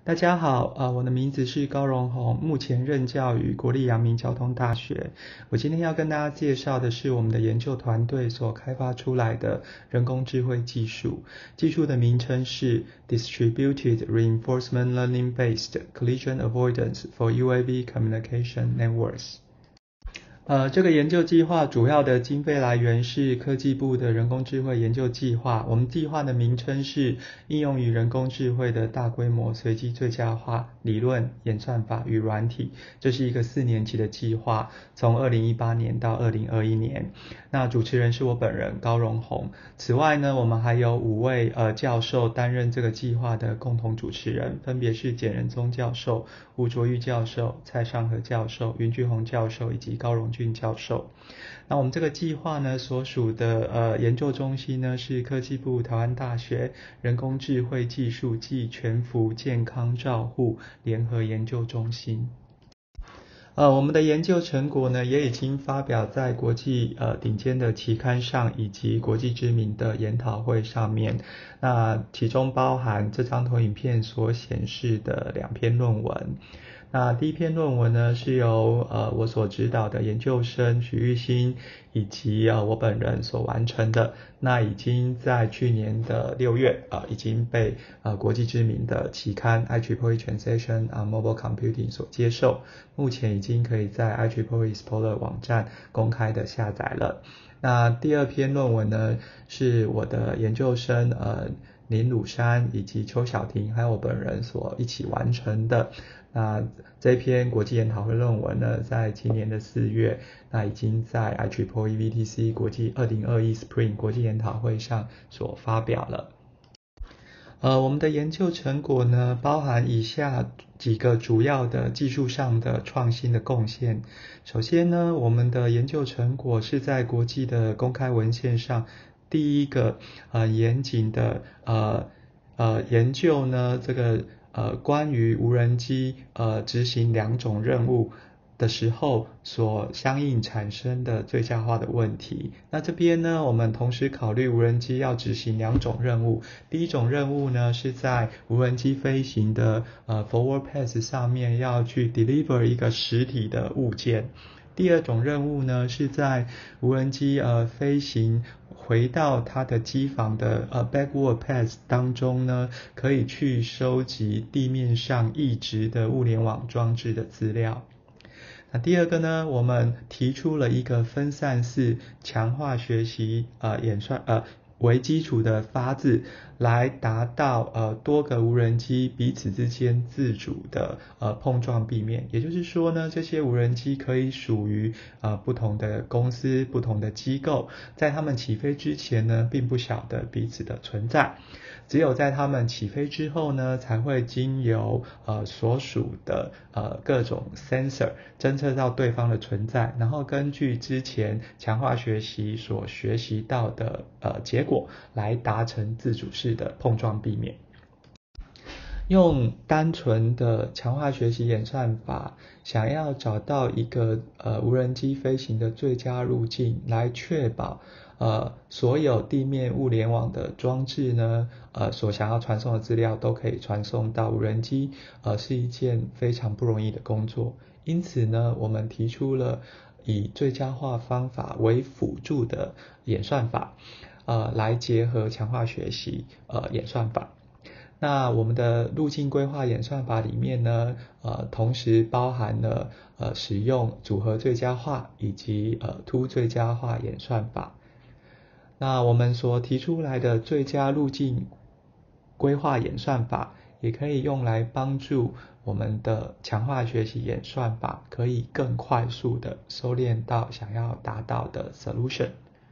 大家好，我的名字是高荣宏，目前任教于国立阳明交通大学。我今天要跟大家介绍的是我们的研究团队所开发出来的人工智慧技术。技术的名称是 Distributed Reinforcement Learning-Based Collision Avoidance for UAV Communication Networks。这个研究计划主要的经费来源是科技部的人工智慧研究计划。我们计划的名称是应用于人工智慧的大规模随机最佳化理论、演算法与软体。这是一个4年期的计划，从2018年到2021年。那主持人是我本人高荣宏。此外呢，我们还有5位教授担任这个计划的共同主持人，分别是简仁宗教授、吴卓玉教授、蔡尚和教授、云巨宏教授以及高荣俊教授。那我们这个计划呢，所属的研究中心呢是科技部台湾大学人工智慧技术暨全幅健康照护联合研究中心。我们的研究成果呢，也已经发表在国际顶尖的期刊上，以及国际知名的研讨会上面。那其中包含这张投影片所显示的2篇论文。那第一篇论文呢，是由我所指导的研究生许玉兴以及我本人所完成的。那已经在去年的6月已经被国际知名的期刊 IEEE Translation on Mobile Computing 所接受，目前已经可以在 IEEE Explorer 网站公开的下载了。那第二篇论文呢，是我的研究生林鲁山以及邱晓婷还有我本人所一起完成的。那这篇国际研讨会论文呢，在今年的4月，那已经在 IEEE VTC 国际2021 Spring 国际研讨会上所发表了。我们的研究成果呢，包含以下几个主要的技术上的创新的贡献。首先呢，我们的研究成果是在国际的公开文献上第一个严谨的研究呢，这个关于无人机执行2种任务的时候所相应产生的最佳化的问题。那这边呢，我们同时考虑无人机要执行2种任务。第一种任务呢，是在无人机飞行的forward path 上面要去 deliver 一个实体的物件。第二种任务呢，是在无人机飞行回到它的机房的backward path 当中呢，可以去收集地面上异质的物联网装置的资料。那第二个呢，我们提出了一个分散式强化学习演算为基础的发字，来达到多个无人机彼此之间自主的碰撞避免。也就是说呢，这些无人机可以属于不同的公司、不同的机构，在他们起飞之前呢，并不晓得彼此的存在。只有在他们起飞之后呢，才会经由所属的各种 sensor 侦测到对方的存在，然后根据之前强化学习所学习到的结果，来达成自主式的碰撞避免。用单纯的强化学习演算法，想要找到一个无人机飞行的最佳路径，来确保所有地面物联网的装置呢所想要传送的资料都可以传送到无人机，是一件非常不容易的工作。因此呢，我们提出了以最佳化方法为辅助的演算法，来结合强化学习演算法。那我们的路径规划演算法里面呢，同时包含了使用组合最佳化以及凸最佳化演算法。那我们所提出来的最佳路径规划演算法，也可以用来帮助我们的强化学习演算法，可以更快速的收敛到想要达到的 solution。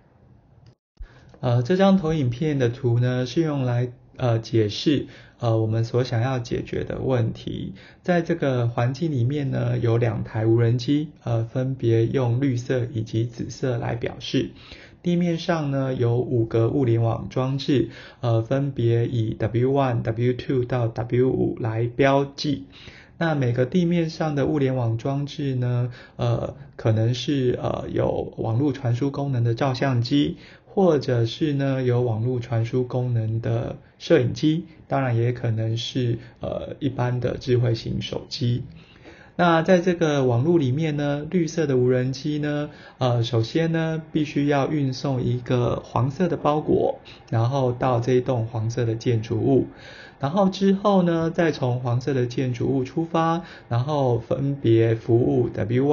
这张投影片的图呢，是用来解释我们所想要解决的问题。在这个环境里面呢，有2台无人机，分别用绿色以及紫色来表示。地面上呢，有5个物联网装置，分别以 W1、W2 到 W5 来标记。那每个地面上的物联网装置呢，可能是有网络传输功能的照相机， 或者是呢有网络传输功能的摄影机，当然也可能是一般的智慧型手机。那在这个网络里面呢，绿色的无人机呢，首先呢必须要运送一个黄色的包裹，然后到这一栋黄色的建筑物，然后之后呢再从黄色的建筑物出发，然后分别服务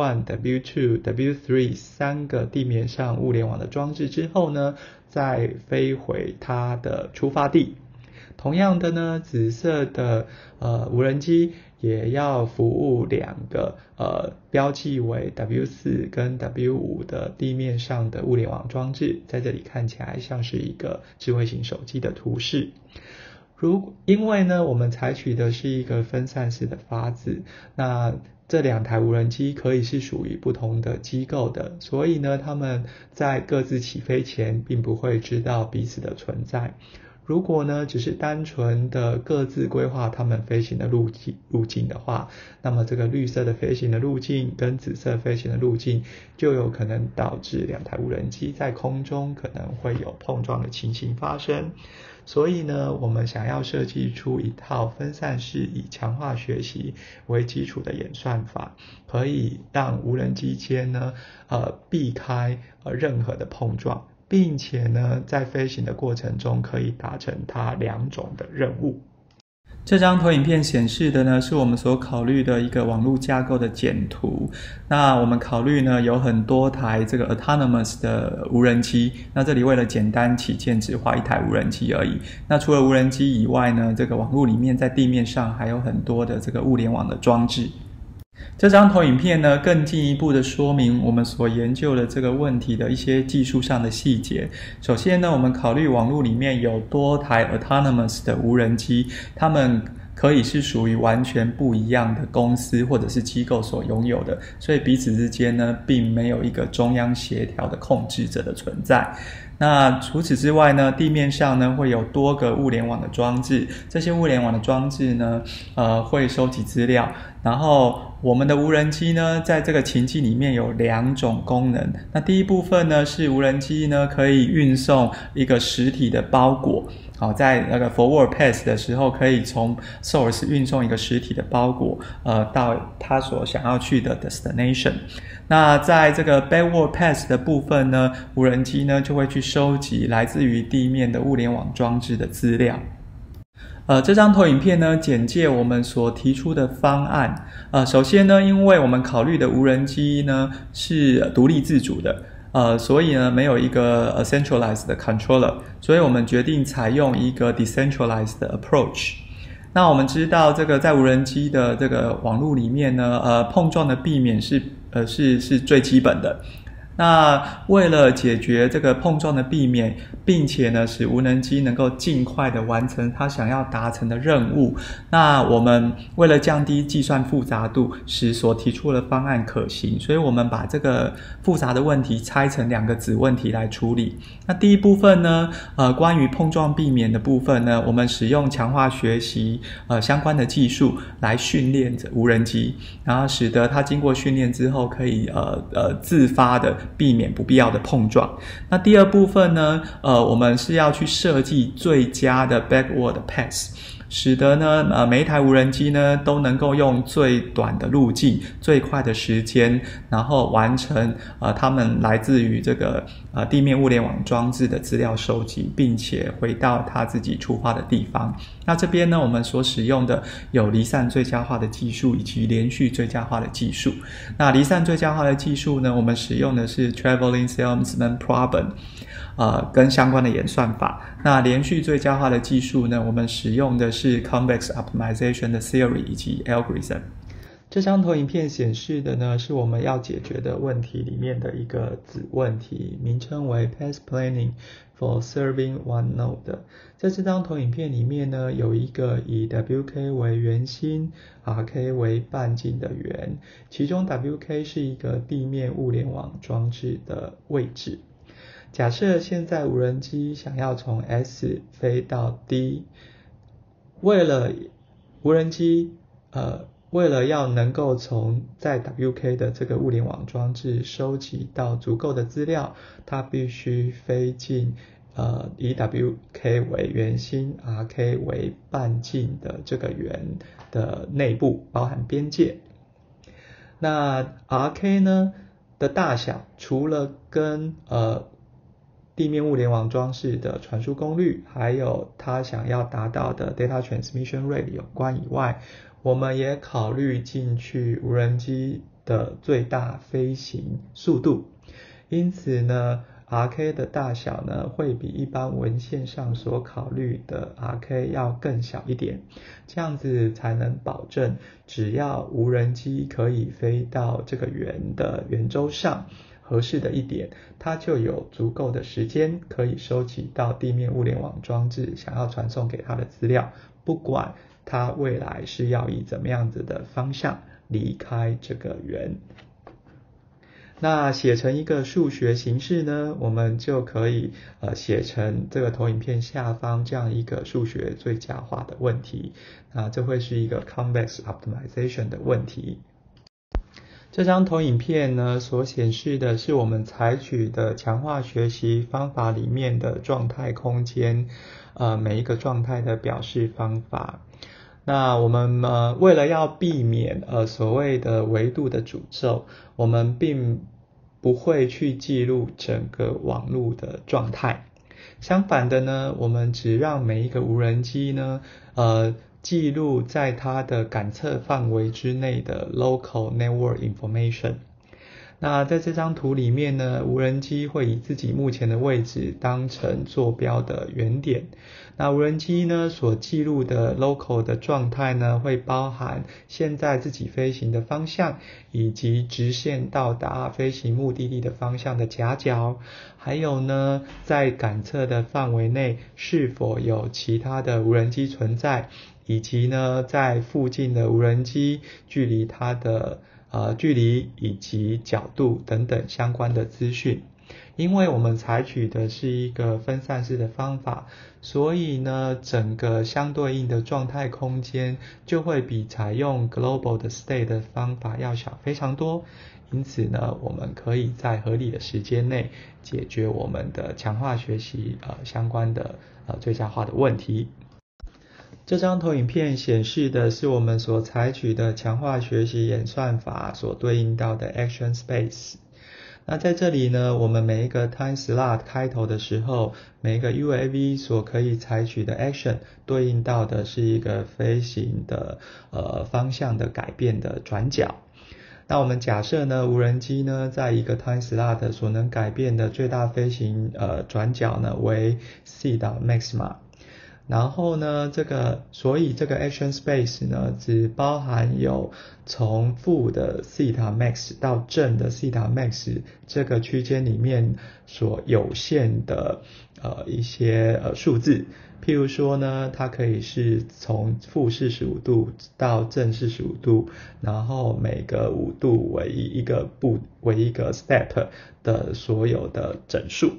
W1、W2、W3 三个地面上物联网的装置之后呢，再飞回它的出发地。同样的呢，紫色的无人机也要服务2个标记为 W4 跟 W5 的地面上的物联网装置，在这里看起来像是一个智慧型手机的图示。因为呢我们采取的是一个分散式的发字，那这2台无人机可以是属于不同的机构的，所以呢他们在各自起飞前并不会知道彼此的存在。如果呢只是单纯的各自规划他们飞行的路径的话，那么这个绿色的飞行的路径跟紫色飞行的路径就有可能导致2台无人机在空中可能会有碰撞的情形发生。所以呢我们想要设计出一套分散式以强化学习为基础的演算法，可以让无人机间呢避开任何的碰撞，并且呢在飞行的过程中可以达成它2种的任务。这张投影片显示的呢是我们所考虑的一个网络架构的简图。那我们考虑呢有很多台这个 autonomous 的无人机，那这里为了简单起见只画1台无人机而已。那除了无人机以外呢，这个网络里面在地面上还有很多的这个物联网的装置。这张投影片呢更进一步的说明我们所研究的这个问题的一些技术上的细节。首先呢我们考虑网络里面有多台 autonomous 的无人机，它们可以是属于完全不一样的公司或者是机构所拥有的，所以彼此之间呢并没有一个中央协调的控制者的存在。那除此之外呢，地面上呢会有多个物联网的装置，这些物联网的装置呢会收集资料，然后我们的无人机呢在这个情境里面有2种功能。那第一部分呢是无人机呢可以运送一个实体的包裹，在那个 forward pass 的时候可以从 source 运送一个实体的包裹到它所想要去的 destination。那在这个 backward pass 的部分呢，无人机呢就会去收集来自于地面的物联网装置的资料。这张投影片呢简介我们所提出的方案。首先呢，因为我们考虑的无人机呢是独立自主的，所以呢没有一个centralized 的 controller， 所以我们决定采用一个 decentralized 的 approach。那我们知道这个在无人机的这个网络里面呢，碰撞的避免是最基本的。那为了解决这个碰撞的避免，并且呢使无人机能够尽快的完成它想要达成的任务，那我们为了降低计算复杂度，使所提出的方案可行，所以我们把这个复杂的问题拆成2个子问题来处理。那第一部分呢关于碰撞避免的部分呢，我们使用强化学习相关的技术来训练无人机，然后使得它经过训练之后可以自发的避免不必要的碰撞。那第二部分呢我们是要去设计最佳的 backward pass， 使得呢每一台无人机呢都能够用最短的路径、最快的时间，然后完成它们来自于这个地面物联网装置的资料收集，并且回到它自己出发的地方。那这边呢我们所使用的有离散最佳化的技术以及连续最佳化的技术。那离散最佳化的技术呢，我们使用的是 Traveling Salesman Problem跟相关的演算法。那连续最佳化的技术呢，我们使用的是 Convex Optimization 的 Theory 以及 Algorithm。这张投影片显示的呢是我们要解决的问题里面的一个子问题，名称为 Path Planning for Serving One Node。 在这张投影片里面呢，有一个以 WK 为圆心 RK 为半径的圆，其中 WK 是一个地面物联网装置的位置。假设现在无人机想要从 S 飞到 D， 为了无人机为了要能够从在 WK 的这个物联网装置收集到足够的资料，它必须飞进以 WK 为圆心 RK 为半径的这个圆的内部，包含边界。那 RK 呢的大小，除了跟地面物联网装置的传输功率，还有它想要达到的 data transmission rate 有关以外，我们也考虑进去无人机的最大飞行速度。因此呢 RK 的大小呢会比一般文献上所考虑的 RK 要更小一点，这样子才能保证只要无人机可以飞到这个圆的圆周上合适的一点，它就有足够的时间可以收集到地面物联网装置想要传送给它的资料，不管它未来是要以怎么样子的方向离开这个圆。那写成一个数学形式呢，我们就可以写成这个投影片下方这样一个数学最佳化的问题，那这会是一个 convex optimization 的问题。这张投影片呢所显示的是我们采取的强化学习方法里面的状态空间，每一个状态的表示方法。那我们为了要避免所谓的维度的诅咒，我们并不会去记录整个网络的状态。相反的呢，我们只让每一个无人机呢记录在它的感测范围之内的 local network information。那在这张图里面呢，无人机会以自己目前的位置当成坐标的原点。那无人机呢所记录的 local 的状态呢，会包含现在自己飞行的方向，以及直线到达飞行目的地的方向的夹角，还有呢在感测的范围内是否有其他的无人机存在，以及呢在附近的无人机距离它的距离以及角度等等相关的资讯。因为我们采取的是一个分散式的方法，所以呢整个相对应的状态空间就会比采用 global 的 state 的方法要小非常多。因此呢我们可以在合理的时间内解决我们的强化学习相关的最佳化的问题。这张投影片显示的是我们所采取的强化学习演算法所对应到的 action space。那在这里呢，我们每一个 time slot 开头的时候，每一个 UAV 所可以采取的 action 对应到的是一个飞行的方向的改变的转角。那我们假设呢，无人机呢在一个 time slot 所能改变的最大飞行转角呢为 c.maxima。然后呢，所以这个 action space 呢，只包含有从负的 theta max 到正的 theta max 这个区间里面所有限的一些数字。譬如说呢，它可以是从负45度到正45度，然后每个5度为一个step 的所有的整数。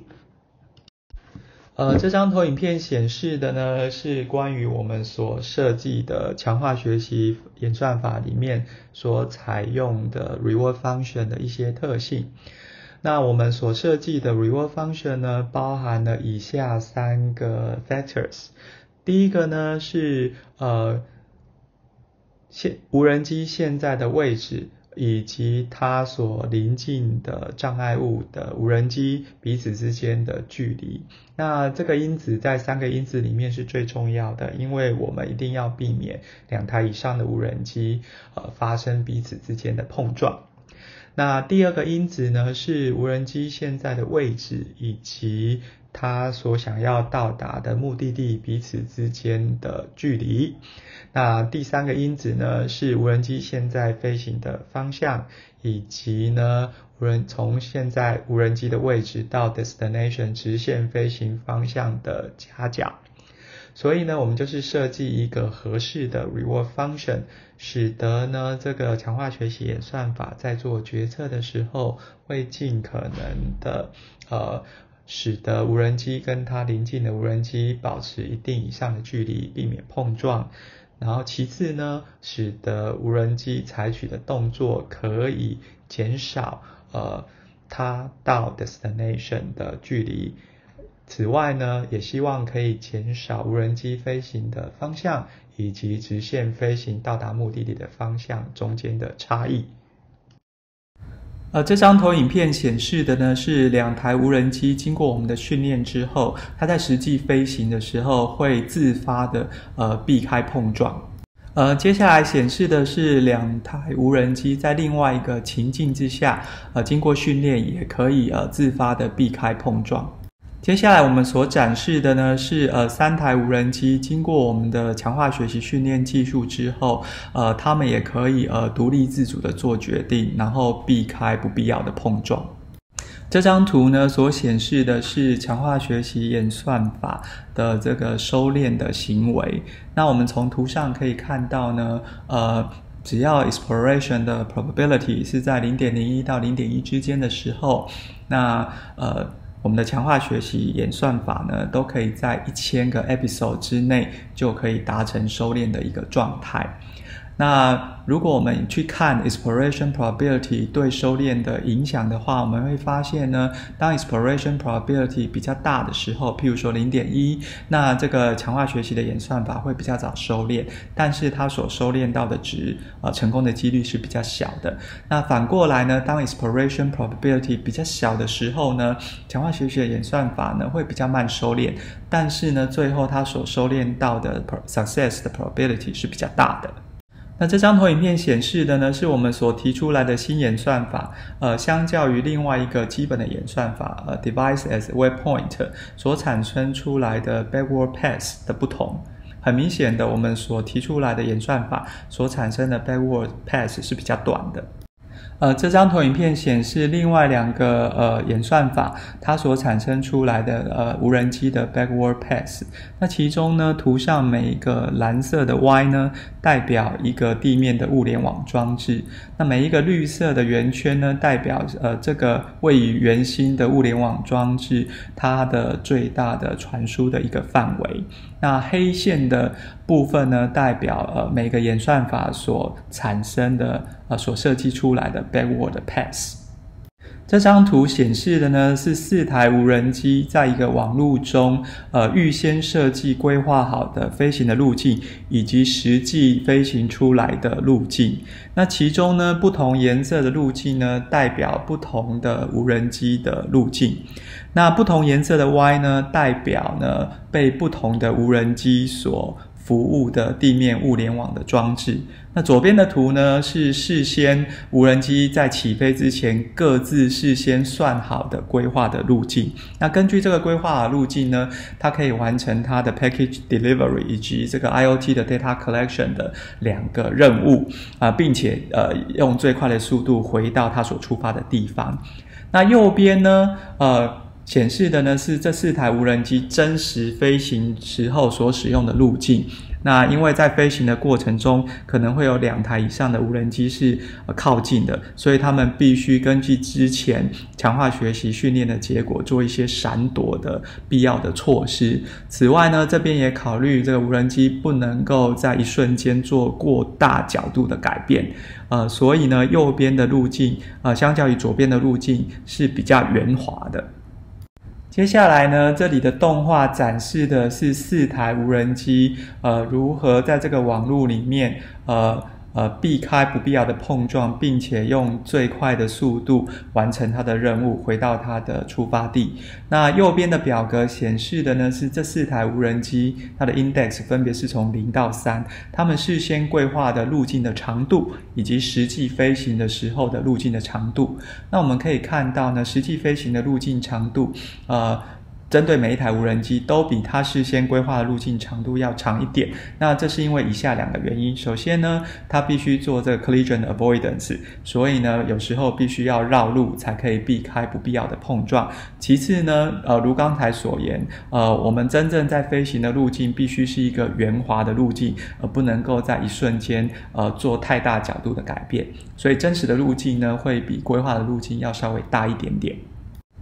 这张投影片显示的呢是关于我们所设计的强化学习演算法里面所采用的 reward function 的一些特性。那我们所设计的 reward function 呢，包含了以下3个 factors。第一个呢是无人机现在的位置，以及它所临近的障碍物的无人机彼此之间的距离。那这个因子在3个因子里面是最重要的，因为我们一定要避免2台以上的无人机发生彼此之间的碰撞。那第二个因子呢是无人机现在的位置以及它所想要到达的目的地彼此之间的距离。那第3个因子呢是无人机现在飞行的方向，以及呢从现在无人机的位置到 destination 直线飞行方向的夹角。所以呢我们就是设计一个合适的 reward function， 使得呢这个强化学习演算法在做决策的时候会尽可能的使得无人机跟它邻近的无人机保持一定以上的距离，避免碰撞。 然后其次呢，使得无人机采取的动作可以减少它到 destination 的距离。此外呢，也希望可以减少无人机飞行的方向以及直线飞行到达目的地的方向中间的差异。这张投影片显示的呢是2台无人机经过我们的训练之后，它在实际飞行的时候会自发的避开碰撞。接下来显示的是2台无人机在另外一个情境之下，经过训练也可以自发的避开碰撞。接下来我们所展示的呢是3台无人机经过我们的强化学习训练技术之后，它们也可以独立自主的做决定，然后避开不必要的碰撞。这张图呢所显示的是强化学习演算法的这个收敛的行为。那我们从图上可以看到呢，只要 exploration 的 probability 是在 0.01 到 0.1 之间的时候，那我们的强化学习演算法呢，都可以在1000个 episode 之内就可以达成收敛的一个状态。那如果我们去看 exploration probability 对收敛的影响的话，我们会发现呢，当 exploration probability 比较大的时候，譬如说 0.1， 那这个强化学习的演算法会比较早收敛，但是它所收敛到的值成功的几率是比较小的。那反过来呢，当 exploration probability 比较小的时候呢，强化学习的演算法呢会比较慢收敛，但是呢最后它所收敛到的 success 的 probability 是比较大的。那这张投影片显示的呢，是我们所提出来的新演算法，相较于另外一个基本的演算法，device as waypoint 所产生出来的 backward pass 的不同。很明显的，我们所提出来的演算法所产生的 backward pass 是比较短的。这张投影片显示另外2个演算法它所产生出来的无人机的 backward pass。那其中呢，图上每一个蓝色的 Y 呢，代表一个地面的物联网装置。那每一个绿色的圆圈呢，代表这个位于圆心的物联网装置它的最大的传输的一个范围。那黑线的部分呢，代表每个演算法所产生的所设计出来的 backward pass。这张图显示的呢是4台无人机在一个网路中预先设计规划好的飞行的路径，以及实际飞行出来的路径。那其中呢，不同颜色的路径呢，代表不同的无人机的路径。那不同颜色的 Y 呢，代表呢被不同的无人机所服务的地面物联网的装置。那左边的图呢，是事先无人机在起飞之前各自事先算好的规划的路径。那根据这个规划的路径呢，它可以完成它的 package delivery 以及这个 IoT 的 data collection 的2个任务并且用最快的速度回到它所出发的地方。那右边呢显示的呢是这4台无人机真实飞行时候所使用的路径。那因为在飞行的过程中可能会有2台以上的无人机是靠近的，所以他们必须根据之前强化学习训练的结果做一些闪躲的必要的措施。此外呢，这边也考虑这个无人机不能够在一瞬间做过大角度的改变，所以呢右边的路径相较于左边的路径是比较圆滑的。接下来呢，这里的动画展示的是4台无人机如何在这个网路里面避开不必要的碰撞，并且用最快的速度完成它的任务，回到它的出发地。那右边的表格显示的呢是这4台无人机它的 index 分别是从0到3，它们事先规划的路径的长度以及实际飞行的时候的路径的长度。那我们可以看到呢，实际飞行的路径长度针对每一台无人机都比它事先规划的路径长度要长一点。那这是因为以下2个原因。首先呢，它必须做这个 collision avoidance， 所以呢有时候必须要绕路才可以避开不必要的碰撞。其次呢如刚才所言我们真正在飞行的路径必须是一个圆滑的路径，不能够在一瞬间做太大角度的改变，所以真实的路径呢会比规划的路径要稍微大一点点。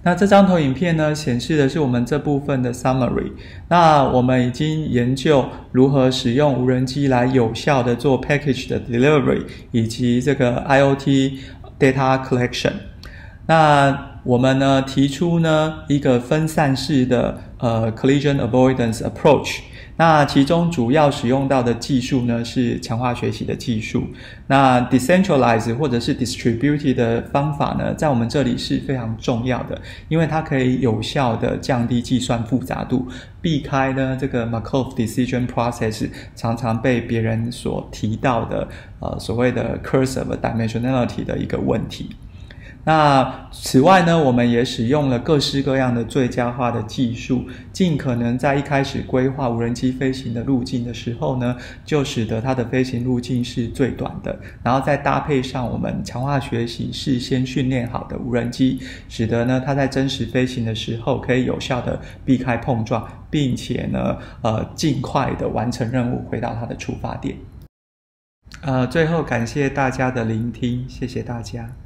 那这张投影片呢，显示的是我们这部分的 summary。那我们已经研究如何使用无人机来有效的做 package 的 delivery， 以及这个 IoT data collection。那我们呢提出呢一个分散式的collision avoidance approach。那其中主要使用到的技术呢是强化学习的技术。那 decentralized 或者是 distributed 的方法呢，在我们这里是非常重要的，因为它可以有效的降低计算复杂度，避开呢这个 Markov decision process 常常被别人所提到的所谓的 curse of dimensionality 的一个问题。那此外呢，我们也使用了各式各样的最佳化的技术，尽可能在一开始规划无人机飞行的路径的时候呢，就使得它的飞行路径是最短的，然后再搭配上我们强化学习事先训练好的无人机，使得呢它在真实飞行的时候可以有效的避开碰撞，并且呢尽快的完成任务，回到它的出发点。最后感谢大家的聆听，谢谢大家。